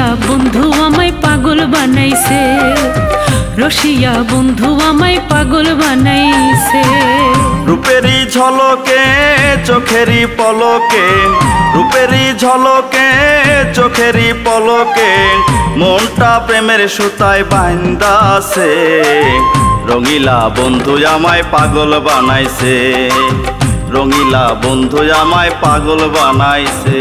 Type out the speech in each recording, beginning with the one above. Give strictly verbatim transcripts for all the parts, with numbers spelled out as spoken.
রসিয়া বন্ধু আমায় পাগল বানাইছে, রসিয়া বন্ধু আমায় পাগল বানাইছে। রূপেরই ঝলকে চোখেরই পলকে, রূপেরই ঝলকে চোখেরই পলকে মনটা প্রেমের সুতায় বান্ধাছে। রঙিলা বন্ধু আমায় পাগল বানাইছে, রঙিলা বন্ধু আমায় পাগল বানাইছে।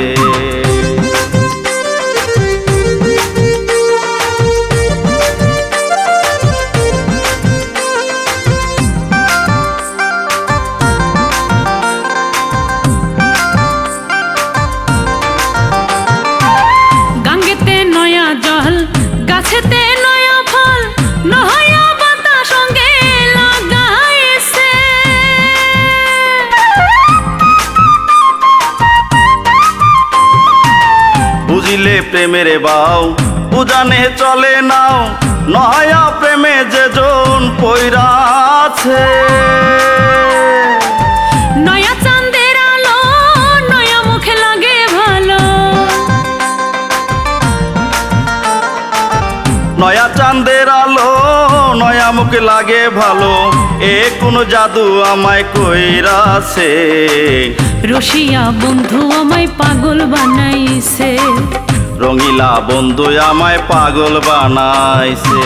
গাঙ্গেতে নয়া জল, গাছেতে নয়া ফল, নয়া পাতা সঙ্গে লাগাইছে। বুঝিলে প্রেমের বাও বুঝানে চলে নাও, নয়া প্রেমে যে জন পইরা আছে। নয়া চাঁদের আলো নয়া মুখে লাগে ভালো, নয়া চাঁদের আলো নয়া মুখে লাগে ভালো, এ কোন জাদু আমায় কইরাছে। রসিয়া বন্ধু আমায় পাগল বানাইছে, রঙিলা বন্ধু আমায় পাগল বানাইছে।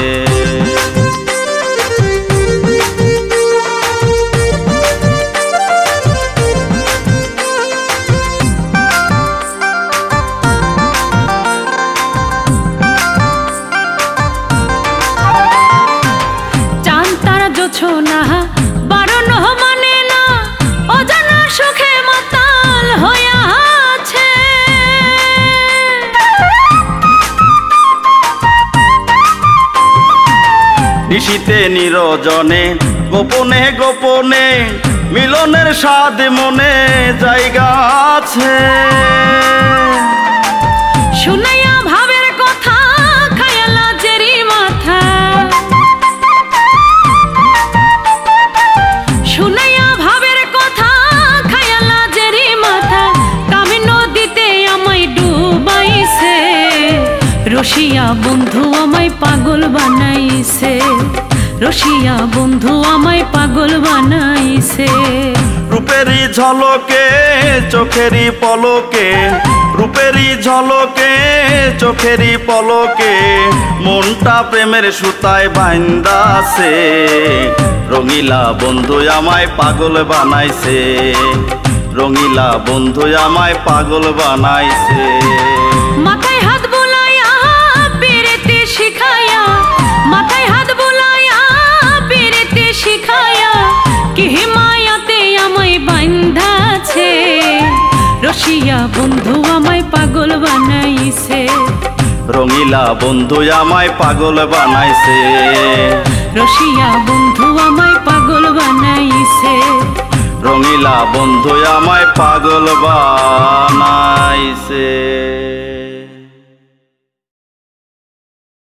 চাঁদ তারা জোছনা বারণ মানে না, অজানা সুখে মাতাল হইয়া আছে। নিশীতে নিরজনে গোপনে গোপনে মিলনের স্বাদ মনে জায়গা আছে। শুনাইয়া ভাবের কথা খায়ালা জেরি মাথা, শুনাইয়া ভাবের কথা খায়ালা জেরি মাথা, কামি নদীতে আমায় ডুবাইছে। রসিয়া বন্ধু আমায় পাগল বানাইছে, রসিয়া বন্ধু আমায় পাগল বানাইছে। রূপেরই ঝলকে চোখেরই পলকে, রূপেরই ঝলকে চোখেরই পলকে মনটা প্রেমের সুতায় বান্ধাছে। রঙিলা বন্ধু আমায় পাগল বানাইছে, রঙিলা বন্ধু আমায় পাগল বানাইছে। মাথায় হাত বুলাইয়া পিরিতি শিখায়া, মাথায় হাত বুলাইয়া পিরিতি শিখায়া কি মায়াতে আমায় বান্ধাছে। রসিয়া বন্ধু আমায় পাগল বানাইছে, রঙিলা বন্ধু আমায় পাগল বানাইছে। রসিয়া বন্ধু আমায় পাগল বানাইছে, রঙিলা বন্ধু আমায় পাগল বানাইছে।